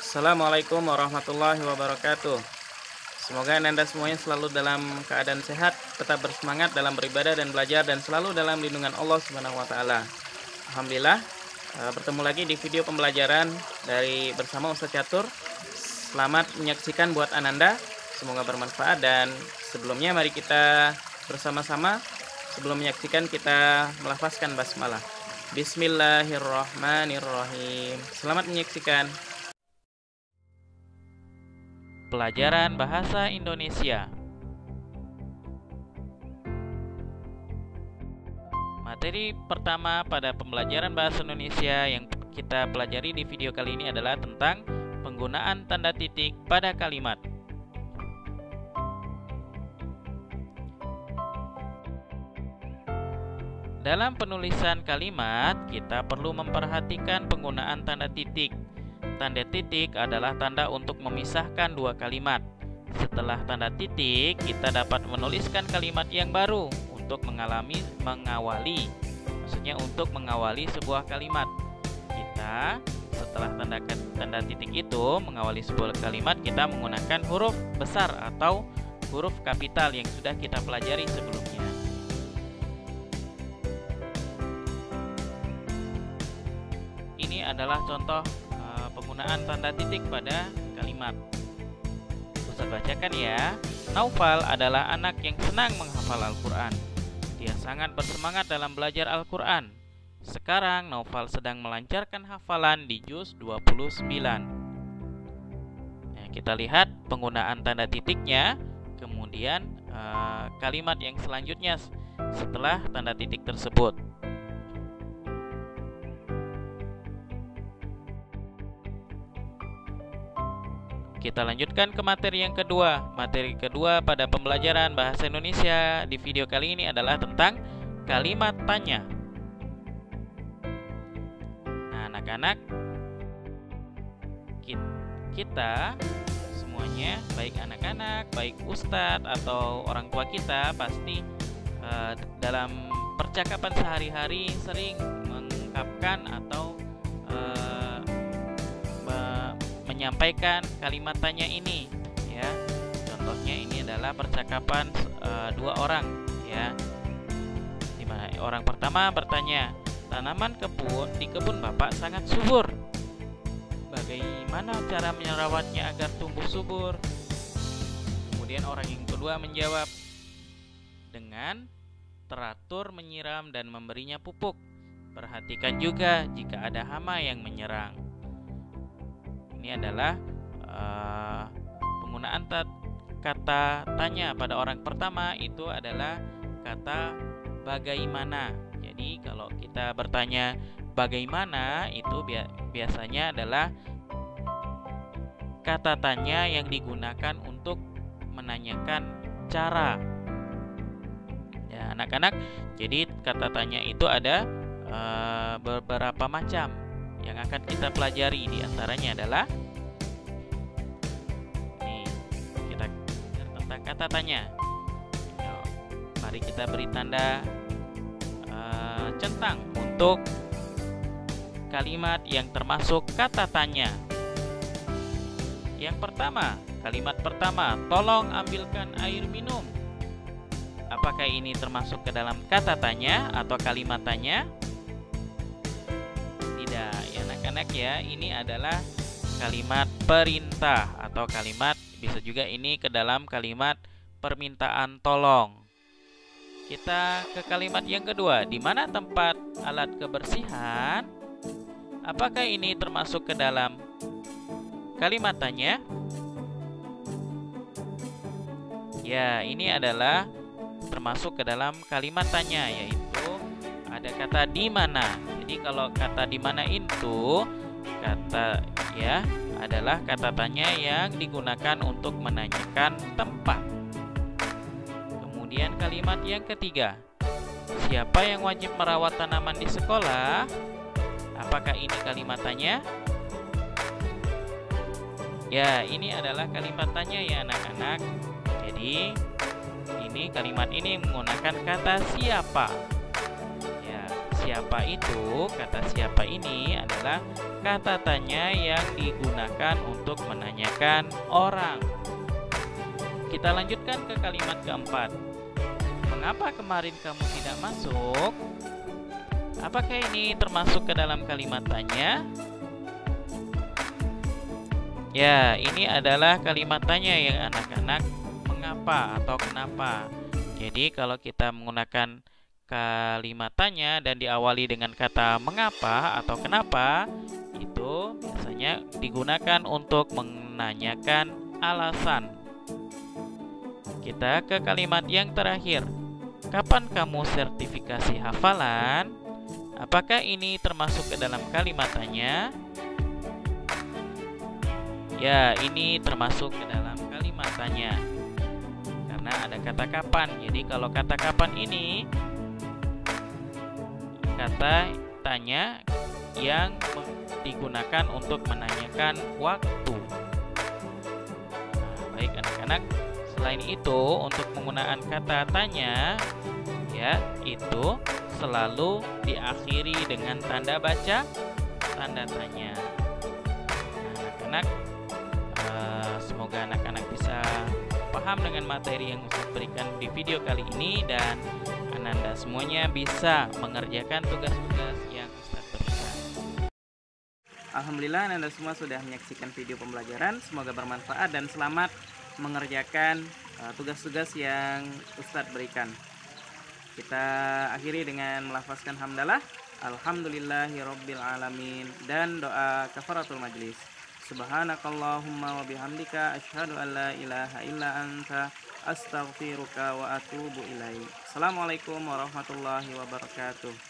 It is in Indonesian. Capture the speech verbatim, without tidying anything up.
Assalamualaikum warahmatullahi wabarakatuh. Semoga Anda semuanya selalu dalam keadaan sehat, tetap bersemangat dalam beribadah dan belajar, dan selalu dalam lindungan Allah Subhanahu wa Ta'ala. Alhamdulillah, eh, bertemu lagi di video pembelajaran dari bersama Ustadz Catur. Selamat menyaksikan buat Ananda, semoga bermanfaat. Dan sebelumnya mari kita bersama-sama, sebelum menyaksikan, kita melafazkan basmalah. Bismillahirrahmanirrahim. Selamat menyaksikan. Pelajaran Bahasa Indonesia. Materi pertama pada pembelajaran Bahasa Indonesia yang kita pelajari di video kali ini adalah tentang penggunaan tanda titik pada kalimat. Dalam penulisan kalimat, kita perlu memperhatikan penggunaan tanda titik. Tanda titik adalah tanda untuk memisahkan dua kalimat. Setelah tanda titik, kita dapat menuliskan kalimat yang baru untuk mengalami mengawali. Maksudnya untuk mengawali sebuah kalimat. Kita setelah tanda tanda titik itu mengawali sebuah kalimat, kita menggunakan huruf besar atau huruf kapital yang sudah kita pelajari sebelumnya. Ini adalah contoh penggunaan tanda titik pada kalimat. Ustaz bacakan ya. Naufal adalah anak yang senang menghafal Al-Quran. Dia sangat bersemangat dalam belajar Al-Quran. Sekarang Naufal sedang melancarkan hafalan di juz dua puluh sembilan. Nah, kita lihat penggunaan tanda titiknya. Kemudian uh, kalimat yang selanjutnya setelah tanda titik tersebut. Kita lanjutkan ke materi yang kedua. Materi kedua pada pembelajaran Bahasa Indonesia di video kali ini adalah tentang kalimat tanya. Nah, anak-anak, kita semuanya, baik anak-anak, baik ustadz atau orang tua kita, pasti uh, dalam percakapan sehari-hari sering mengungkapkan atau menyampaikan kalimat tanya ini, ya. Contohnya ini adalah percakapan uh, dua orang, ya. Dimana orang pertama bertanya, tanaman kebun di kebun Bapak sangat subur. Bagaimana cara merawatnya agar tumbuh subur? Kemudian orang yang kedua menjawab, dengan teratur menyiram dan memberinya pupuk. Perhatikan juga jika ada hama yang menyerang. Ini adalah uh, penggunaan kata tanya pada orang pertama itu adalah kata bagaimana. Jadi kalau kita bertanya bagaimana, itu biasanya adalah kata tanya yang digunakan untuk menanyakan cara. Ya, anak-anak, jadi kata tanya itu ada uh, beberapa macam yang akan kita pelajari. Di antaranya adalah nih, kita belajar tentang kata tanya. Yuk, mari kita beri tanda uh, centang untuk kalimat yang termasuk kata tanya. Yang pertama, kalimat pertama, tolong ambilkan air minum. Apakah ini termasuk ke dalam kata tanya atau kalimat tanya? Anak ya, ini adalah kalimat perintah atau kalimat, bisa juga ini ke dalam kalimat permintaan tolong. Kita ke kalimat yang kedua, di mana tempat alat kebersihan? Apakah ini termasuk ke dalam kalimat tanya? Ya, ini adalah termasuk ke dalam kalimat tanya, yaitu ada kata di mana. Jadi kalau kata di mana itu kata ya adalah kata tanya yang digunakan untuk menanyakan tempat. Kemudian kalimat yang ketiga, siapa yang wajib merawat tanaman di sekolah? Apakah ini kalimat tanya? Ya, ini adalah kalimat tanya ya anak-anak. Jadi ini kalimat ini menggunakan kata siapa. siapa itu, kata siapa ini adalah kata tanya yang digunakan untuk menanyakan orang. Kita lanjutkan ke kalimat keempat. Mengapa kemarin kamu tidak masuk? Apakah ini termasuk ke dalam kalimat tanya? Ya, ini adalah kalimat tanya yang anak-anak mengapa atau kenapa. Jadi kalau kita menggunakan kalimat tanya dan diawali dengan kata mengapa atau kenapa, itu biasanya digunakan untuk menanyakan alasan. Kita ke kalimat yang terakhir. Kapan kamu sertifikasi hafalan? Apakah ini termasuk ke dalam kalimat tanya? Ya, ini termasuk ke dalam kalimat tanya. Karena ada kata kapan. Jadi kalau kata kapan ini kata tanya yang digunakan untuk menanyakan waktu. Nah, baik anak-anak. Selain itu, untuk penggunaan kata tanya, ya, itu selalu diakhiri dengan tanda baca, tanda tanya. Nah, anak-anak, uh, semoga anak-anak bisa paham dengan materi yang Ustaz berikan di video kali ini dan Ananda semuanya bisa mengerjakan tugas-tugas yang Ustaz berikan. Alhamdulillah, Ananda semua sudah menyaksikan video pembelajaran. Semoga bermanfaat dan selamat mengerjakan tugas-tugas uh, yang Ustadz berikan. Kita akhiri dengan melafazkan hamdalah, alhamdulillahirabbil alamin, dan doa kafaratul majlis. Subhanakallahumma wa bihamdika asyhadu an la ilaha illa anta astaghfiruka wa atubu ilaik. Assalamualaikum warahmatullahi wabarakatuh.